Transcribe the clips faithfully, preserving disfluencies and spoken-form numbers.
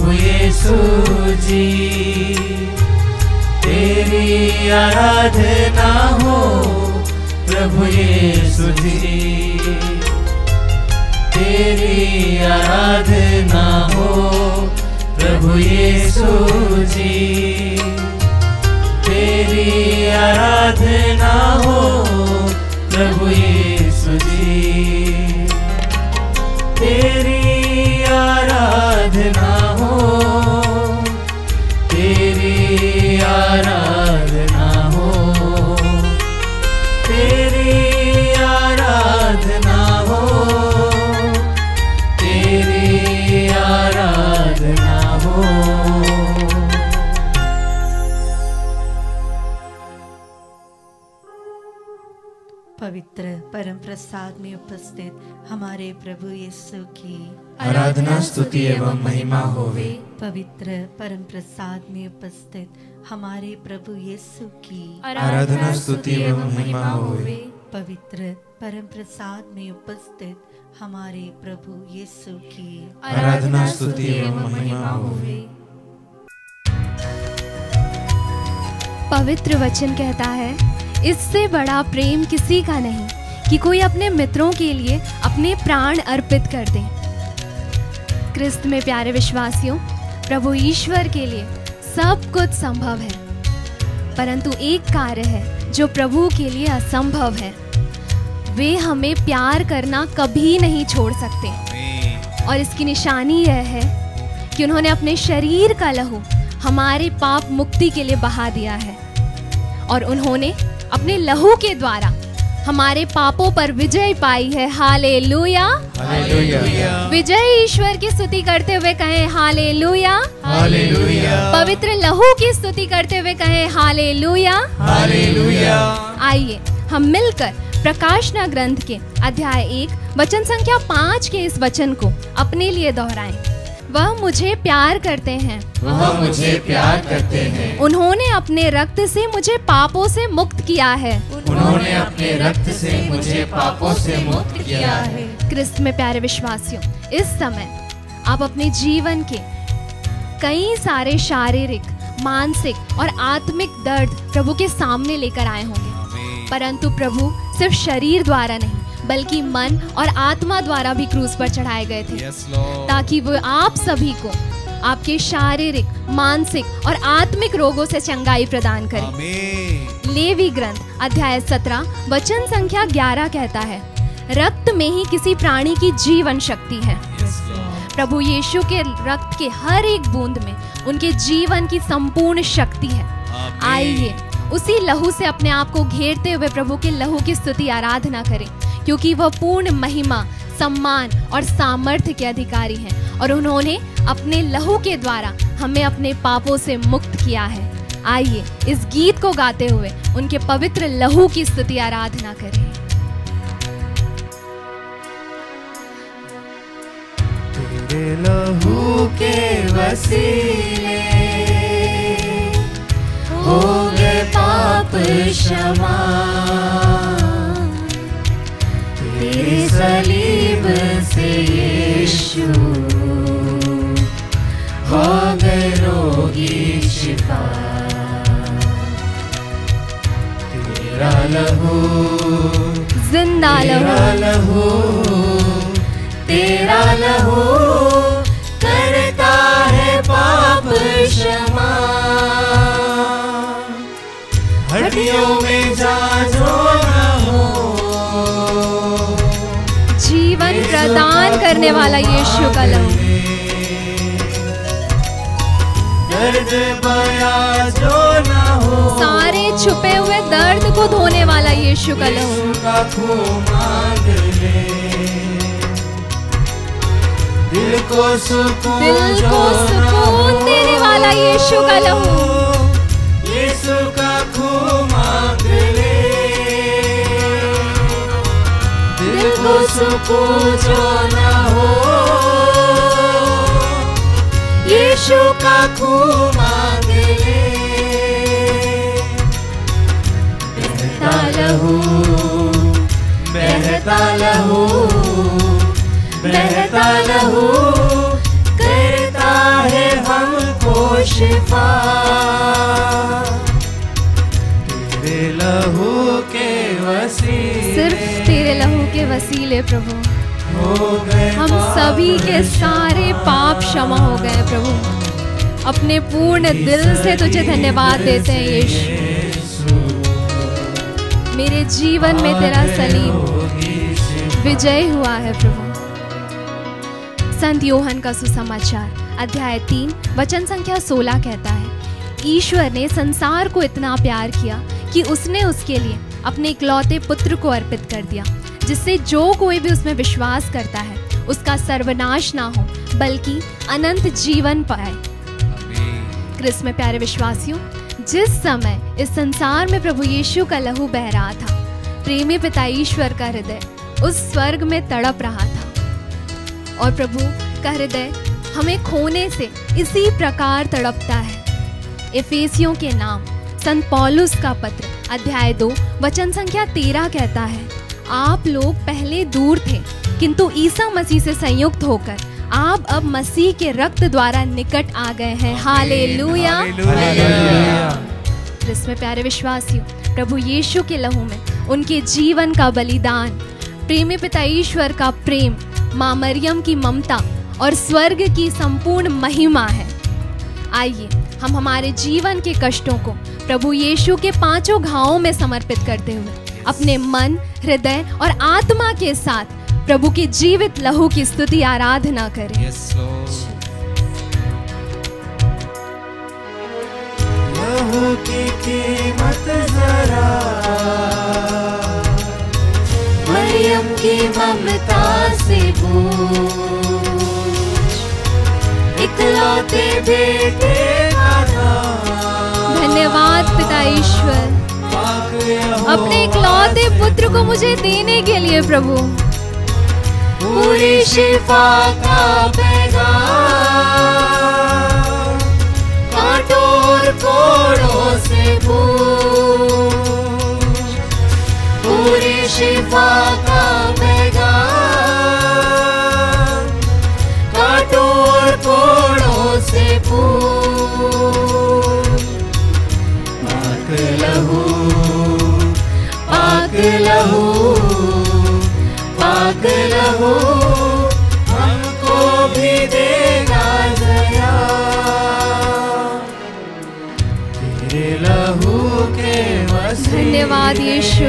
प्रभु यीशु जी। तेरी आराधना हो प्रभु यीशु जी, तेरी आराधना हो प्रभु यीशु जी, तेरी आराधना हो प्रभु यीशु जी, तेरी आराधना हो, तेरी आराधना हो, तेरी आराधना हो, तेरी आराधना हो। पवित्र परम प्रसाद में उपस्थित हमारे प्रभु यीशु की आराधना स्तुति एवं महिमा होवे। पवित्र परम प्रसाद में उपस्थित हमारे प्रभु यीशु की आराधना स्तुति एवं महिमा होवे। पवित्र परम प्रसाद में उपस्थित हमारे प्रभु यीशु की आराधना स्तुति एवं महिमा होवे। पवित्र वचन कहता है, इससे बड़ा प्रेम किसी का नहीं कि कोई अपने मित्रों के लिए अपने प्राण अर्पित कर दे। क्रिस्त में प्यारे विश्वासियों, प्रभु ईश्वर के लिए सब कुछ संभव है, परंतु एक कार्य है जो प्रभु के लिए असंभव है। वे हमें प्यार करना कभी नहीं छोड़ सकते, और इसकी निशानी यह है कि उन्होंने अपने शरीर का लहू हमारे पाप मुक्ति के लिए बहा दिया है, और उन्होंने अपने लहू के द्वारा हमारे पापों पर विजय पाई है। Hallelujah, hallelujah. विजय ईश्वर की स्तुति करते हुए कहें हालेलुया, हालेलुया। पवित्र लहू की स्तुति करते हुए कहें हालेलुया, हालेलुया। आइए हम मिलकर प्रकाशना ग्रंथ के अध्याय एक वचन संख्या पाँच के इस वचन को अपने लिए दोहराएं। वह मुझे प्यार करते हैं, वह मुझे प्यार करते हैं। उन्होंने अपने रक्त से मुझे पापों से मुक्त किया है, उन्होंने अपने रक्त से मुझे पापों से मुक्त किया है। क्रिस्त में प्यारे विश्वासियों, इस समय आप अपने जीवन के कई सारे शारीरिक, मानसिक और आत्मिक दर्द प्रभु के सामने लेकर आए होंगे, परंतु प्रभु सिर्फ शरीर द्वारा नहीं बल्कि मन और आत्मा द्वारा भी क्रूस पर चढ़ाए गए थे, yes, ताकि वो आप सभी को आपके शारीरिक, मानसिक और आत्मिक रोगों से चंगाई प्रदान करें। लेवी ग्रंथ अध्याय सत्रह वचन संख्या ग्यारह कहता है, रक्त में ही किसी प्राणी की जीवन शक्ति है। yes, प्रभु यीशु के रक्त के हर एक बूंद में उनके जीवन की संपूर्ण शक्ति है। आइए उसी लहू से अपने आप को घेरते हुए प्रभु के लहू की स्तुति आराधना करें, क्योंकि वह पूर्ण महिमा, सम्मान और सामर्थ्य के अधिकारी हैं, और उन्होंने अपने लहू के द्वारा हमें अपने पापों से मुक्त किया है। आइए इस गीत को गाते हुए उनके पवित्र लहू की स्तुति आराधना करें। तेरे लहू के वसीले हो गए पाप क्षमा, तेरे सलीब से यीशु हो गए रोगी शिफा। तेरा लहू, जिंदा लहू, तेरा लहू करता है पाप क्षमा। हड्डियों में जाजो न हो, जीवन प्रदान करने वाला यीशु का लहू, दर्द बया जो न हो, सारे छुपे हुए दर्द को धोने वाला यीशु का लहू, का खून मांग ले, दिल को सुकून, दिल को सुकून देने वाला यीशु का लहू, यीशु का खून मांग ले, दिल को सुकून जो न हो, यीशु का खून मांग ले। बहता लहू, बहता लहू, बहता लहू करता है शिफा तेरे लहू के वसीले, सिर्फ तेरे लहू के वसीले प्रभु हो गए हम सभी के सारे पाप क्षमा हो गए प्रभु। अपने पूर्ण दिल से तुझे धन्यवाद देते हैं यीशु। मेरे जीवन में तेरा सलीब विजय हुआ है प्रभु। संत योहन का सुसमाचार अध्याय तीन वचन संख्या सोलह कहता है, ईश्वर ने संसार को इतना प्यार किया कि उसने उसके लिए अपने इकलौते पुत्र को अर्पित कर दिया, जिससे जो कोई भी उसमें विश्वास करता है उसका सर्वनाश ना हो बल्कि अनंत जीवन पाए। क्रिस्त में प्यारे विश्वासियों, जिस समय इस संसार में प्रभु यीशु का लहू बह रहा था, प्रेमी पिता ईश्वर का हृदय उस स्वर्ग में तड़प रहा था और प्रभु का हृदय हमें खोने से इसी प्रकार तड़पता है। एफेसियों के नाम संत पौलुस का पत्र अध्याय दो वचन संख्या तेरह कहता है, आप लोग पहले दूर थे किंतु ईसा मसीह से संयुक्त होकर आप अब मसीह के रक्त द्वारा निकट आ गए हैं। हालेलुया। जिसमें प्यारे विश्वासियों, प्रभु यीशु के लहू में उनके जीवन का बलिदान, प्रेमी पिता ईश्वर का प्रेम, माँ मरियम की ममता और स्वर्ग की संपूर्ण महिमा है। आइए हम हमारे जीवन के कष्टों को प्रभु यीशु के पांचों घावों में समर्पित करते हुए अपने मन, हृदय और आत्मा के साथ प्रभु के जीवित लहू की स्तुति आराधना करें। Yes, लहू की कीमत जरा मरियम की ममता से पूछ, इकलौते बेटे का नाम। धन्यवाद पिता ईश्वर, अपने इकलौते पुत्र को मुझे देने के लिए प्रभु। पूरी शिफा का पैगाम कांटों और कोड़ों से पूछ, पूरी शिफा का पैगाम कांटों और कोड़ों से पूछ। पाक लहू, पाक लहू, पाक लहू हमको भी देगा दया, तेरे लहू के वसीले धन्यवाद यीशु।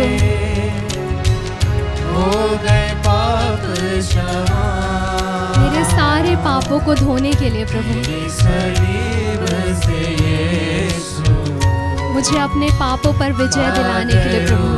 हो गए पाप क्षमा, मेरे सारे पापों को धोने के लिए प्रभु तेरी सलीब से यीशु, मुझे अपने पापों पर विजय दिलाने के लिए प्रभु।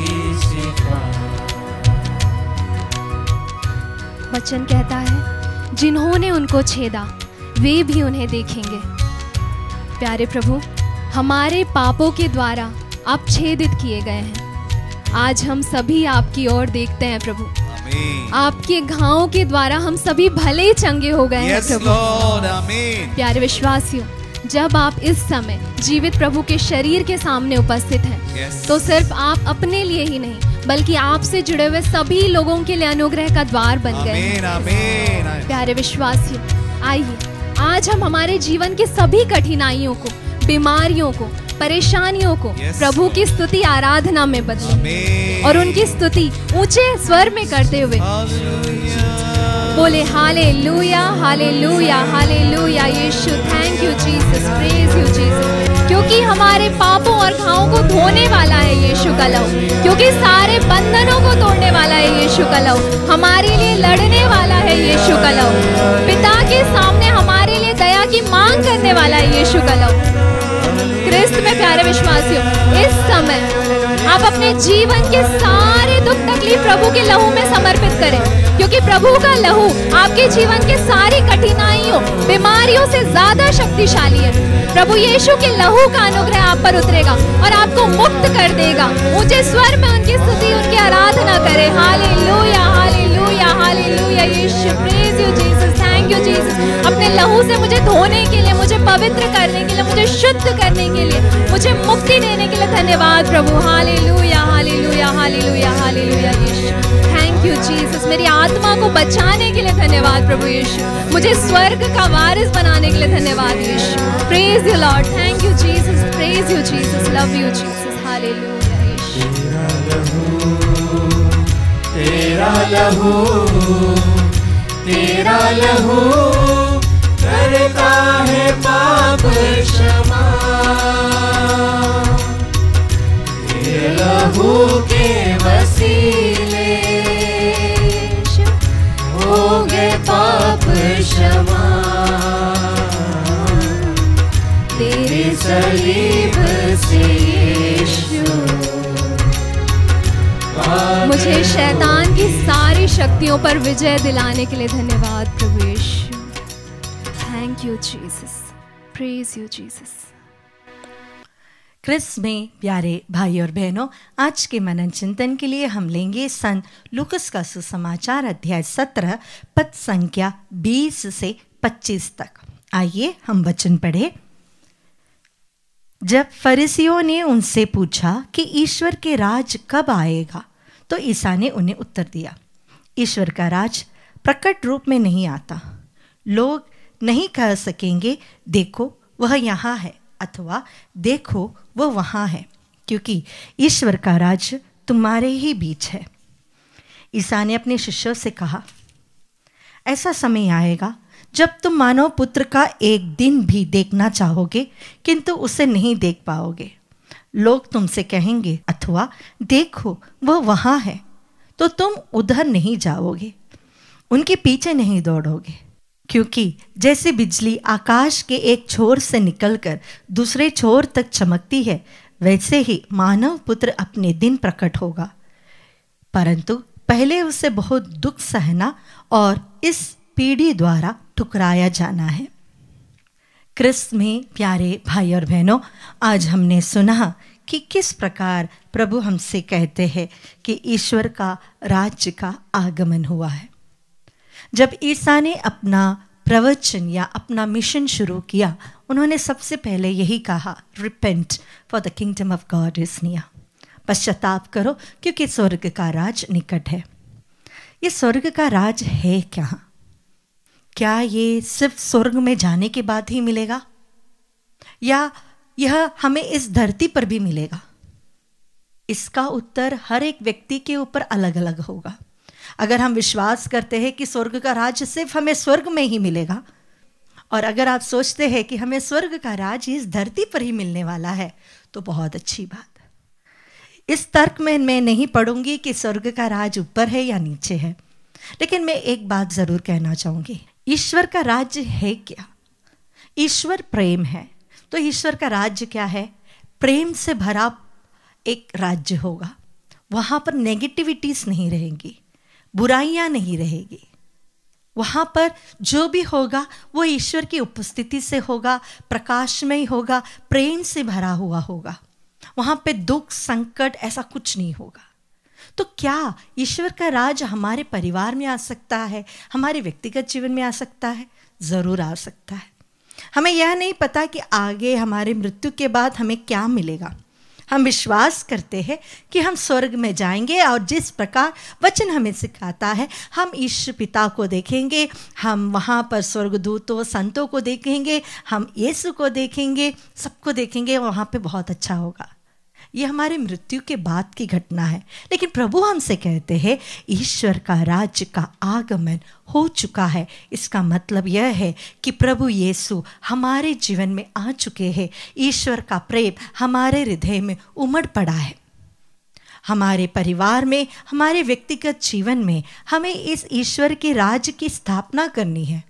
वचन कहता है, जिन्होंने उनको छेदा वे भी उन्हें देखेंगे। प्यारे प्रभु, हमारे पापों के द्वारा आप छेदित किए गए हैं। आज हम सभी आपकी ओर देखते हैं प्रभु। आपके घावों के द्वारा हम सभी भले चंगे हो गए हैं प्रभु। प्यारे विश्वासियों, जब आप इस समय जीवित प्रभु के शरीर के सामने उपस्थित हैं, yes. तो सिर्फ आप अपने लिए ही नहीं बल्कि आपसे जुड़े हुए सभी लोगों के लिए अनुग्रह का द्वार बन गए हैं। प्यारे विश्वासियों, आइए आज हम हमारे जीवन के सभी कठिनाइयों को, बीमारियों को, परेशानियों को yes. प्रभु की स्तुति आराधना में बदलें और उनकी स्तुति ऊंचे स्वर में करते हुए बोले हालेलुया, हालेलुया, हालेलुया। यीशु, thank you Jesus, praise you Jesus, क्योंकि हमारे पापों और घावों को धोने वाला है यीशु का लहू, क्योंकि सारे बंधनों को तोड़ने वाला है यीशु का लहू, हमारे लिए लड़ने वाला है यीशु का लहू, पिता के सामने हमारे लिए दया की मांग करने वाला है यीशु का लहू। क्रिस्त में प्यारे विश्वासियों, इस समय आप अपने जीवन के सारे दुख तकलीफ प्रभु के लहू में समर्पित करें, क्योंकि प्रभु का लहू आपके जीवन के सारी कठिनाइयों, बीमारियों से ज्यादा शक्तिशाली है। प्रभु यीशु के लहू का अनुग्रह आप पर उतरेगा और आपको मुक्त कर देगा। ऊंचे स्वर में उनकी स्तुति, उनकी आराधना करें। Hallelujah, hallelujah, hallelujah. यीशु, praise you Jesus, thank you Jesus. अपने लहू से मुझे धोने के लिए, मुझे पवित्र करने के लिए, मुझे शुद्ध करने के लिए, मुझे मुक्ति देने के लिए धन्यवाद प्रभु। हालेलुया हालेलुया हालेलुया हालेलुया यीशु, थैंक यू जीसस। मेरी आत्मा को बचाने के लिए धन्यवाद प्रभु यीशु, मुझे स्वर्ग का वारिस बनाने के लिए धन्यवाद Yeshu. Praise you lord, thank you Jesus, praise you Jesus, love you Jesus, hallelujah Yeshu. तेरा लहू, तेरा लहू करता है पाप क्षमा, तेरे लहू के वसीले हो गए पाप क्षमा, तेरे सलीब से यीशु। मुझे शैतान की सारी शक्तियों पर विजय दिलाने के लिए धन्यवाद प्रभु Yeshu. Thank you Jesus, praise you Jesus. Christ में प्यारे भाई और बहनों, आज के मनन चिंतन के लिए हम लेंगे संत लूकस का सुसमाचार अध्याय सत्रह पद संख्या बीस से पच्चीस तक। आइए हम वचन पढ़े। जब फरीसियों ने उनसे पूछा कि ईश्वर के राज कब आएगा, तो ईसा ने उन्हें उत्तर दिया, ईश्वर का राज प्रकट रूप में नहीं आता। लोग नहीं कह सकेंगे देखो वह यहाँ है, अथवा देखो वह वहाँ है, क्योंकि ईश्वर का राज तुम्हारे ही बीच है। ईसा ने अपने शिष्यों से कहा, ऐसा समय आएगा जब तुम मानव पुत्र का एक दिन भी देखना चाहोगे, किंतु उसे नहीं देख पाओगे। लोग तुमसे कहेंगे अथवा देखो वह वहाँ है, तो तुम उधर नहीं जाओगे, उनके पीछे नहीं दौड़ोगे। क्योंकि जैसे बिजली आकाश के एक छोर से निकलकर दूसरे छोर तक चमकती है, वैसे ही मानव पुत्र अपने दिन प्रकट होगा। परंतु पहले उसे बहुत दुख सहना और इस पीढ़ी द्वारा ठुकराया जाना है। क्रिस्त में प्यारे भाई और बहनों, आज हमने सुना कि किस प्रकार प्रभु हमसे कहते हैं कि ईश्वर का राज्य का आगमन हुआ है। जब ईसा ने अपना प्रवचन या अपना मिशन शुरू किया, उन्होंने सबसे पहले यही कहा, repent for the kingdom of God is near. पश्चाताप करो क्योंकि स्वर्ग का राज निकट है। ये स्वर्ग का राज है क्या? क्या ये सिर्फ स्वर्ग में जाने के बाद ही मिलेगा, या यह हमें इस धरती पर भी मिलेगा? इसका उत्तर हर एक व्यक्ति के ऊपर अलग अलग होगा। अगर हम विश्वास करते हैं कि स्वर्ग का राज सिर्फ हमें स्वर्ग में ही मिलेगा, और अगर आप सोचते हैं कि हमें स्वर्ग का राज इस धरती पर ही मिलने वाला है, तो बहुत अच्छी बात। इस तर्क में मैं नहीं पढ़ूंगी कि स्वर्ग का राज ऊपर है या नीचे है, लेकिन मैं एक बात जरूर कहना चाहूंगी, ईश्वर का राज्य है क्या? ईश्वर प्रेम है, तो ईश्वर का राज्य क्या है? प्रेम से भरा एक राज्य होगा। वहां पर नेगेटिविटीज नहीं रहेंगी, बुराइयां नहीं रहेगी। वहां पर जो भी होगा वो ईश्वर की उपस्थिति से होगा, प्रकाशमय होगा, प्रेम से भरा हुआ होगा। वहां पे दुख संकट ऐसा कुछ नहीं होगा। तो क्या ईश्वर का राज हमारे परिवार में आ सकता है, हमारे व्यक्तिगत जीवन में आ सकता है? जरूर आ सकता है। हमें यह नहीं पता कि आगे हमारे मृत्यु के बाद हमें क्या मिलेगा। हम विश्वास करते हैं कि हम स्वर्ग में जाएंगे, और जिस प्रकार वचन हमें सिखाता है, हम ईश्वर पिता को देखेंगे, हम वहाँ पर स्वर्गदूतों संतों को देखेंगे, हम यीशु को देखेंगे, सबको देखेंगे, वहाँ पे बहुत अच्छा होगा। ये हमारे मृत्यु के बाद की घटना है। लेकिन प्रभु हमसे कहते हैं ईश्वर का राज्य का आगमन हो चुका है। इसका मतलब यह है कि प्रभु यीशु हमारे जीवन में आ चुके हैं। ईश्वर का प्रेम हमारे हृदय में उमड़ पड़ा है। हमारे परिवार में, हमारे व्यक्तिगत जीवन में हमें इस ईश्वर के राज्य की स्थापना करनी है।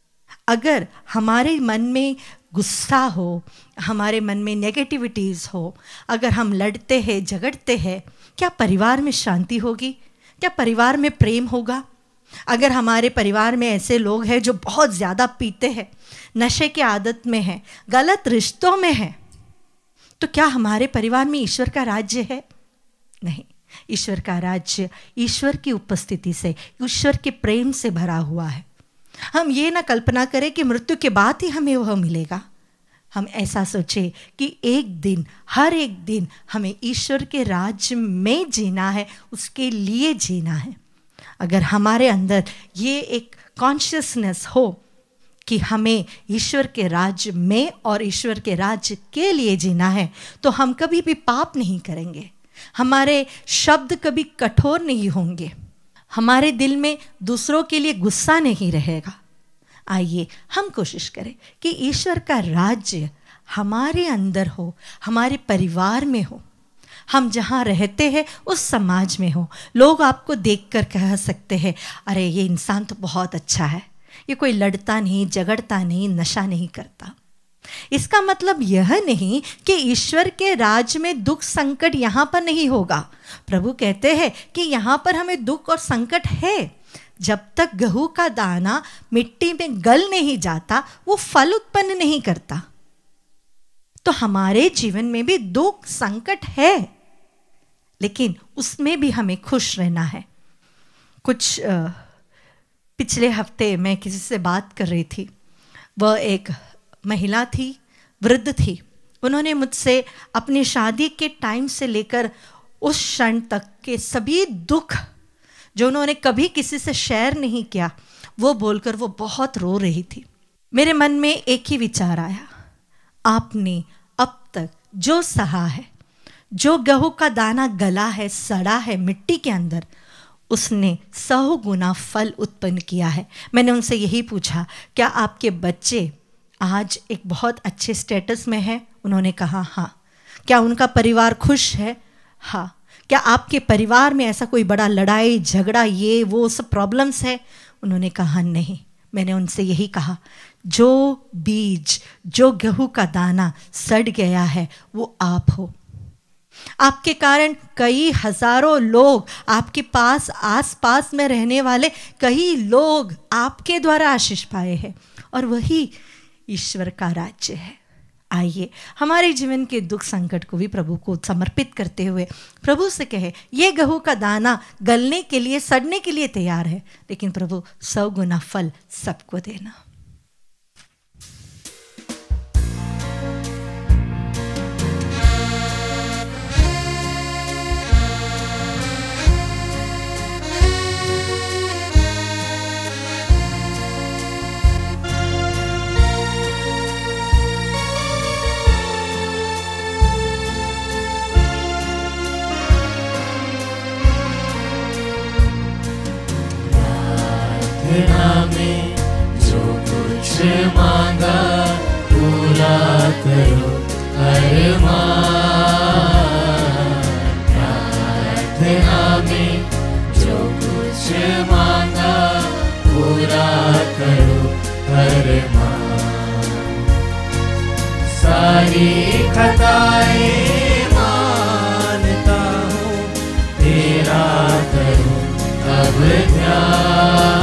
अगर हमारे मन में गुस्सा हो, हमारे मन में नेगेटिविटीज़ हो, अगर हम लड़ते हैं झगड़ते हैं, क्या परिवार में शांति होगी? क्या परिवार में प्रेम होगा? अगर हमारे परिवार में ऐसे लोग हैं जो बहुत ज़्यादा पीते हैं, नशे की आदत में हैं, गलत रिश्तों में हैं, तो क्या हमारे परिवार में ईश्वर का राज्य है? नहीं। ईश्वर का राज्य ईश्वर की उपस्थिति से, ईश्वर के प्रेम से भरा हुआ है। हम ये ना कल्पना करें कि मृत्यु के बाद ही हमें वह मिलेगा। हम ऐसा सोचें कि एक दिन, हर एक दिन हमें ईश्वर के राज्य में जीना है, उसके लिए जीना है। अगर हमारे अंदर ये एक कॉन्शियसनेस हो कि हमें ईश्वर के राज्य में और ईश्वर के राज्य के लिए जीना है, तो हम कभी भी पाप नहीं करेंगे, हमारे शब्द कभी कठोर नहीं होंगे, हमारे दिल में दूसरों के लिए गुस्सा नहीं रहेगा। आइए हम कोशिश करें कि ईश्वर का राज्य हमारे अंदर हो, हमारे परिवार में हो, हम जहाँ रहते हैं उस समाज में हो। लोग आपको देखकर कह सकते हैं, अरे ये इंसान तो बहुत अच्छा है, ये कोई लड़ता नहीं, झगड़ता नहीं, नशा नहीं करता। इसका मतलब यह नहीं कि ईश्वर के राज्य में दुख संकट यहाँ पर नहीं होगा। प्रभु कहते हैं कि यहाँ पर हमें दुख और संकट है। जब तक गेहूं का दाना मिट्टी में गल नहीं जाता, वो फल उत्पन्न नहीं करता। तो हमारे जीवन में भी दुख संकट है, लेकिन उसमें भी हमें खुश रहना है। कुछ आ, पिछले हफ्ते मैं किसी से बात कर रही थी। वह एक महिला थी, वृद्ध थी। उन्होंने मुझसे अपनी शादी के टाइम से लेकर उस क्षण तक के सभी दुख जो उन्होंने कभी किसी से शेयर नहीं किया, वो बोलकर वो बहुत रो रही थी। मेरे मन में एक ही विचार आया, आपने अब तक जो सहा है, जो गेहूं का दाना गला है, सड़ा है मिट्टी के अंदर, उसने सौ गुना फल उत्पन्न किया है। मैंने उनसे यही पूछा, क्या आपके बच्चे आज एक बहुत अच्छे स्टेटस में है? उन्होंने कहा हाँ। क्या उनका परिवार खुश है? हाँ। क्या आपके परिवार में ऐसा कोई बड़ा लड़ाई झगड़ा ये वो सब प्रॉब्लम्स है? उन्होंने कहा नहीं। मैंने उनसे यही कहा, जो बीज, जो गेहूं का दाना सड़ गया है, वो आप हो। आपके कारण कई हजारों लोग, आपके पास आस पास में रहने वाले कई लोग आपके द्वारा आशीष पाए हैं, और वही ईश्वर का राज्य है। आइए हमारे जीवन के दुख संकट को भी प्रभु को समर्पित करते हुए प्रभु से कहे, ये गेहूं का दाना गलने के लिए, सड़ने के लिए तैयार है, लेकिन प्रभु सौ गुना फल सबको देना। में जो कुछ मांगा पूरा करो अरमान। प्रार्थना में जो कुछ मांगा पूरा करो अरमान। सारी खताएं मानता हूँ, तेरा करूँ अब ध्यान।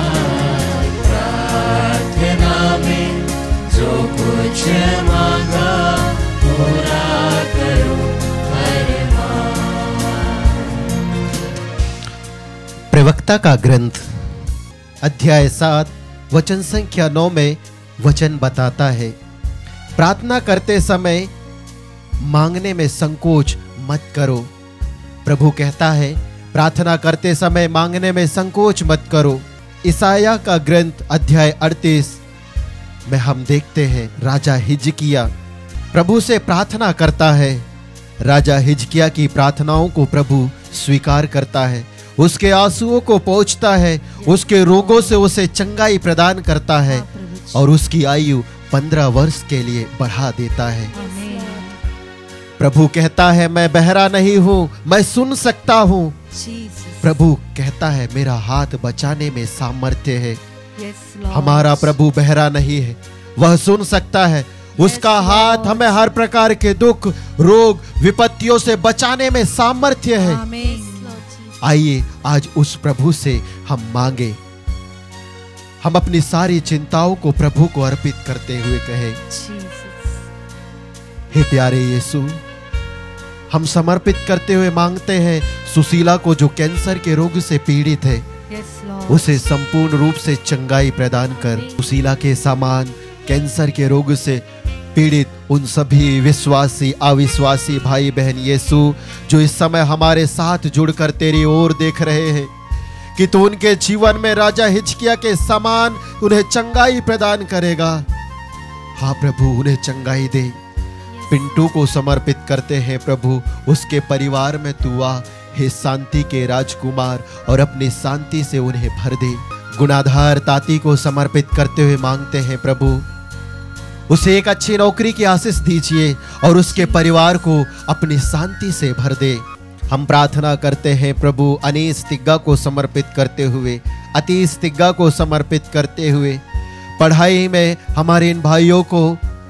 जो कुछ मांगा पूरा करो अरमान। प्रवक्ता का ग्रंथ अध्याय सात वचन संख्या नौ में वचन बताता है, प्रार्थना करते समय मांगने में संकोच मत करो। प्रभु कहता है प्रार्थना करते समय मांगने में संकोच मत करो। ईसाया का ग्रंथ अध्याय अड़तीस में हम देखते हैं राजा हिजकिया प्रभु से प्रार्थना करता है। राजा हिजकिया की प्रार्थनाओं को प्रभु स्वीकार करता है, उसके आंसुओं को पोंछता है, उसके रोगों से उसे चंगाई प्रदान करता है और उसकी आयु पंद्रह वर्ष के लिए बढ़ा देता है। प्रभु कहता है मैं बहरा नहीं हूं, मैं सुन सकता हूं। प्रभु कहता है मेरा हाथ बचाने में सामर्थ्य है। हमारा प्रभु बहरा नहीं है, वह सुन सकता है। उसका हाथ हमें हर प्रकार के दुख, रोग, विपत्तियों से बचाने में सामर्थ्य है। आइए आज उस प्रभु से हम मांगे। हम अपनी सारी चिंताओं को प्रभु को अर्पित करते हुए कहें, हे प्यारे यीशु, हम समर्पित करते हुए मांगते हैं सुशीला को जो कैंसर के रोग से पीड़ित है, उसे संपूर्ण रूप से चंगाई प्रदान कर। उसीला के सामान कैंसर के रोग से पीड़ित उन सभी विश्वासी अविश्वासी भाई बहन यीशु जो इस समय हमारे साथ जुड़कर तेरी ओर देख रहे हैं कि तू उनके जीवन में राजा हिजकिय्याह के समान उन्हें चंगाई प्रदान करेगा। हाँ प्रभु, उन्हें चंगाई दे। पिंटू को समर्पित करते हैं प्रभु, उसके परिवार में तू आ हे शांति के राजकुमार और अपनी शांति से उन्हें भर दे। गुनाधार ताती को समर्पित करते हुए मांगते हैं प्रभु, उसे एक अच्छी नौकरी की आशीष दीजिए और उसके परिवार को अपनी शांति से भर दे। हम प्रार्थना करते हैं प्रभु अनीस तिग्गा को समर्पित करते हुए, अतीश तिग्गा को समर्पित करते हुए, पढ़ाई में हमारे इन भाइयों को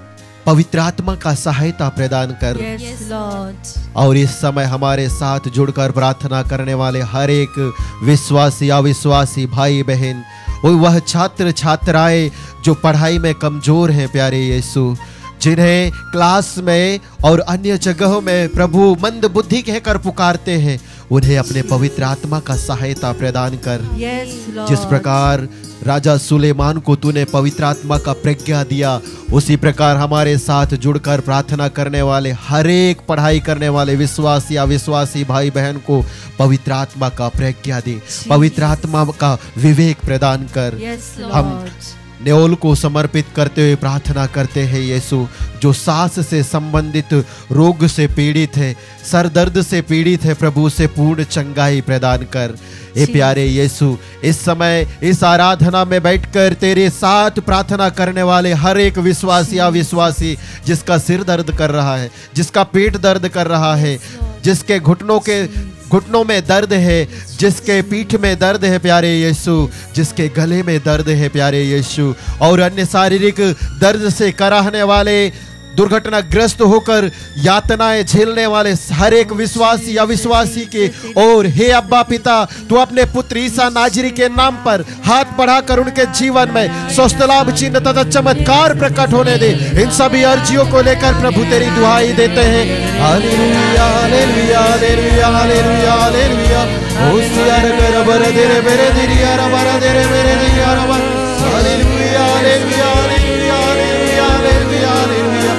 पवित्र आत्मा का सहायता प्रदान कर। Yes, Lord. और इस समय हमारे साथ जुड़कर प्रार्थना करने वाले हर एक विश्वासी अविश्वासी भाई बहन, वह छात्र छात्राएं जो पढ़ाई में कमजोर हैं प्यारे यीशु, जिन्हें क्लास में और अन्य जगहों में प्रभु मंद बुद्धि कहकर पुकारते हैं, उन्हें अपने पवित्र आत्मा का सहायता प्रदान कर। Yes, Lord. जिस प्रकार राजा सुलेमान को तूने पवित्र आत्मा का प्रज्ञा दिया, उसी प्रकार हमारे साथ जुड़कर प्रार्थना करने वाले हर एक पढ़ाई करने वाले विश्वासी अविश्वासी भाई बहन को पवित्र आत्मा का प्रज्ञा दे, पवित्र आत्मा का विवेक प्रदान कर। Yes, हम Lord. नेओल को समर्पित करते हुए प्रार्थना करते हैं यीशु, जो सांस से संबंधित रोग से पीड़ित है, सर दर्द से पीड़ित है, प्रभु से पूर्ण चंगाई प्रदान कर। ए प्यारे यीशु, इस समय इस आराधना में बैठकर तेरे साथ प्रार्थना करने वाले हर एक विश्वासी अविश्वासी जिसका सिर दर्द कर रहा है, जिसका पेट दर्द कर रहा है, जिसके घुटनों के घुटनों में दर्द है, जिसके पीठ में दर्द है प्यारे यीशु, जिसके गले में दर्द है प्यारे यीशु, और अन्य शारीरिक दर्द से कराहने वाले, दुर्घटनाग्रस्त होकर यातनाएं झेलने वाले हर एक विश्वासी अविश्वासी के और हे अब्बा पिता, तू अपने पुत्र ईसा नाजरी के नाम पर हाथ बढ़ाकर उनके जीवन में स्वस्थ लाभ चिन्ह तथा चमत्कार प्रकट होने दे। इन सभी अर्जियों को लेकर प्रभु तेरी दुहाई देते हैं। Hallelujah hallelujah hallelujah hallelujah hallelujah. होशियार कर बर देरे मेरे दिरिया रबर देरे मेरे दिरिया रबर। Hallelujah hallelujah hallelujah hallelujah hallelujah hallelujah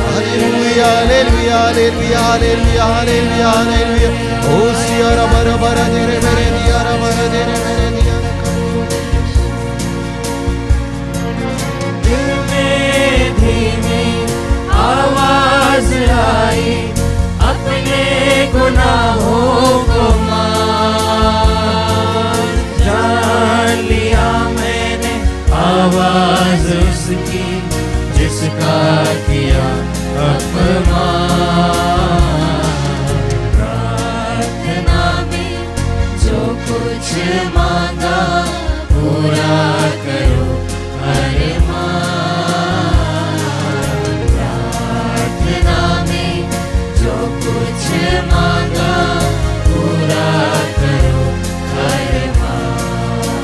hallelujah hallelujah hallelujah hallelujah hallelujah. होशियार बर बर देरे मेरे दिया रबर देरे मेरे दिया। दिल में धीमी आवाज आई, अपने गुनाहों को मान। जान लिया मैंने आवाज उसकी, जिसका किया अपमान। प्रार्थना में जो कुछ मांगा, पूरा करो अरमान। प्रार्थना में जो कुछ मांगा, पूरा करो अरमान।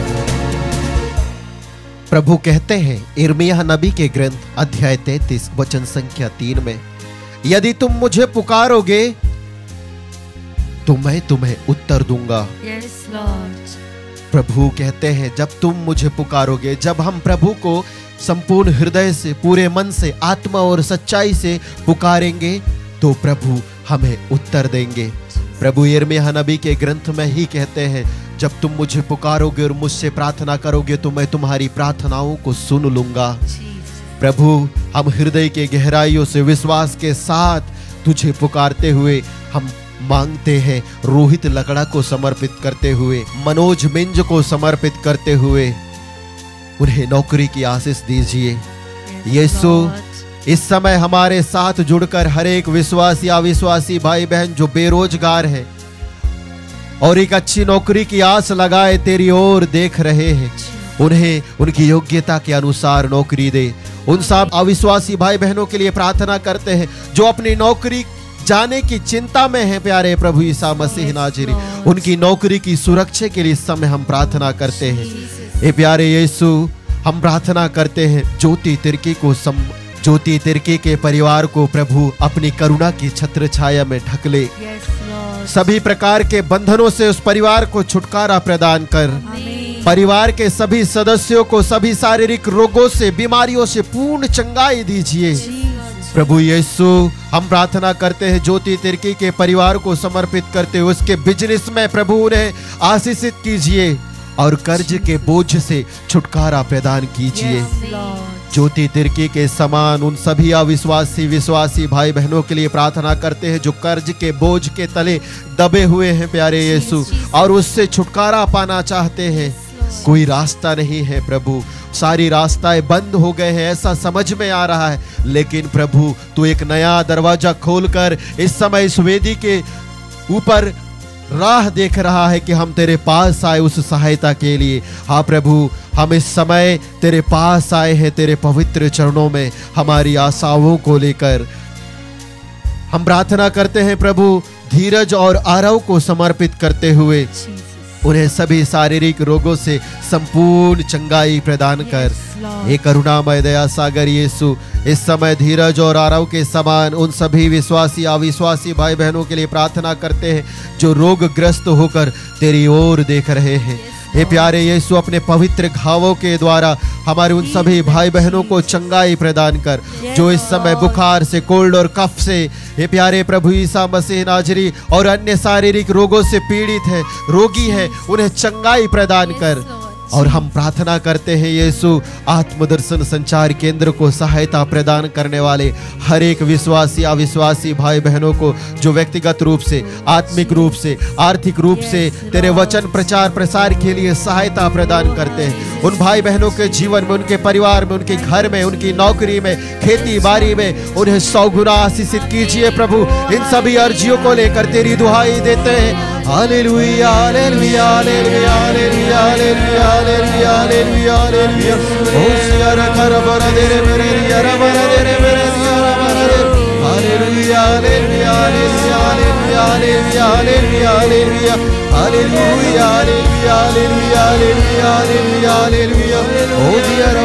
प्रभु कहते हैं यिर्मयाह नबी के ग्रंथ अध्याय तैंतीस वचन संख्या तीन में, यदि तुम मुझे पुकारोगे तो मैं तुम्हें उत्तर दूंगा। Yes, Lord. प्रभु कहते हैं जब तुम मुझे पुकारोगे, जब हम प्रभु को संपूर्ण हृदय से, पूरे मन से, आत्मा और सच्चाई से पुकारेंगे तो प्रभु हमें उत्तर देंगे। प्रभु यिर्मयाह नबी के ग्रंथ में ही कहते हैं, जब तुम मुझे पुकारोगे और मुझसे प्रार्थना करोगे तो मैं तुम्हारी प्रार्थनाओं को सुन लूंगा। प्रभु, हम हृदय के गहराइयों से विश्वास के साथ तुझे पुकारते हुए हम मांगते हैं। रोहित लकड़ा को समर्पित करते हुए, मनोज मिंज को समर्पित करते हुए उन्हें नौकरी की आशीष दीजिए। यीशु, इस समय हमारे साथ जुड़कर हर एक विश्वासी अविश्वासी भाई बहन जो बेरोजगार है और एक अच्छी नौकरी की आस लगाए तेरी ओर देख रहे हैं, उन्हें उनकी योग्यता के अनुसार नौकरी दे। उन सब अविश्वासी भाई बहनों के लिए प्रार्थना करते हैं जो अपनी नौकरी जाने की चिंता में है प्यारे प्रभु ईसा मसीह नाजरी, उनकी नौकरी की सुरक्षा के लिए इस समय हम प्रार्थना करते हैं। ए प्यारे यीशु, हम प्रार्थना करते हैं ज्योति तिर्की को सम ज्योति तिर्की के परिवार को प्रभु अपनी करुणा की छत्र छाया में ढक ले। सभी प्रकार के बंधनों से उस परिवार को छुटकारा प्रदान कर। परिवार के सभी सदस्यों को सभी शारीरिक रोगों से, बीमारियों से पूर्ण चंगाई दीजिए प्रभु यीशु। हम प्रार्थना करते हैं ज्योति तिर्की के परिवार को समर्पित करते हुए उसके बिजनेस में प्रभु उन्हें आशीषित कीजिए और कर्ज के बोझ से छुटकारा प्रदान कीजिए। ज्योति तिर्की के समान उन सभी अविश्वासी विश्वासी भाई बहनों के लिए प्रार्थना करते हैं जो कर्ज के बोझ के तले दबे हुए हैं प्यारे यीशु, और उससे छुटकारा पाना चाहते हैं। कोई रास्ता नहीं है प्रभु, सारी रास्ताएं बंद हो गए हैं ऐसा समझ में आ रहा है, लेकिन प्रभु तू एक नया दरवाजा खोलकर इस समय इस वेदी के ऊपर राह देख रहा है कि हम तेरे पास आए उस सहायता के लिए। हाँ प्रभु, हम इस समय तेरे पास आए हैं तेरे पवित्र चरणों में हमारी आशाओं को लेकर। हम प्रार्थना करते हैं प्रभु धीरज और आरव को समर्पित करते हुए उन्हें सभी शारीरिक रोगों से संपूर्ण चंगाई प्रदान कर। हे करुणामय दया सागर यीशु, इस समय धीरज और आरव के समान उन सभी विश्वासी अविश्वासी भाई बहनों के लिए प्रार्थना करते हैं जो रोगग्रस्त होकर तेरी ओर देख रहे हैं। हे प्यारे यीशु, अपने पवित्र घावों के द्वारा हमारे उन सभी भाई बहनों को चंगाई प्रदान कर जो इस समय बुखार से, कोल्ड और कफ से, हे प्यारे प्रभु ईसा मसीह नाजरी, और अन्य शारीरिक रोगों से पीड़ित है, रोगी है, उन्हें चंगाई प्रदान कर। और हम प्रार्थना करते हैं यीशु, आत्मदर्शन संचार केंद्र को सहायता प्रदान करने वाले हर एक विश्वासी अविश्वासी भाई बहनों को जो व्यक्तिगत रूप से, आत्मिक रूप से, आर्थिक रूप से तेरे वचन प्रचार प्रसार के लिए सहायता प्रदान करते हैं, उन भाई बहनों के जीवन में, उनके परिवार में, उनके घर में, उनकी नौकरी में, खेती बाड़ी में उन्हें सौ गुना आशीषित कीजिए प्रभु। इन सभी अर्जियों को लेकर तेरी दुहाई देते हैं। Hallelujah hallelujah hallelujah hallelujah hallelujah hallelujah hallelujah hallelujah. होशियार कर बर दे रे मेरे यार बर दे रे मेरे यार बर दे। Hallelujah hallelujah hallelujah hallelujah hallelujah hallelujah hallelujah hallelujah hallelujah hallelujah hallelujah hallelujah hallelujah. ओ दिया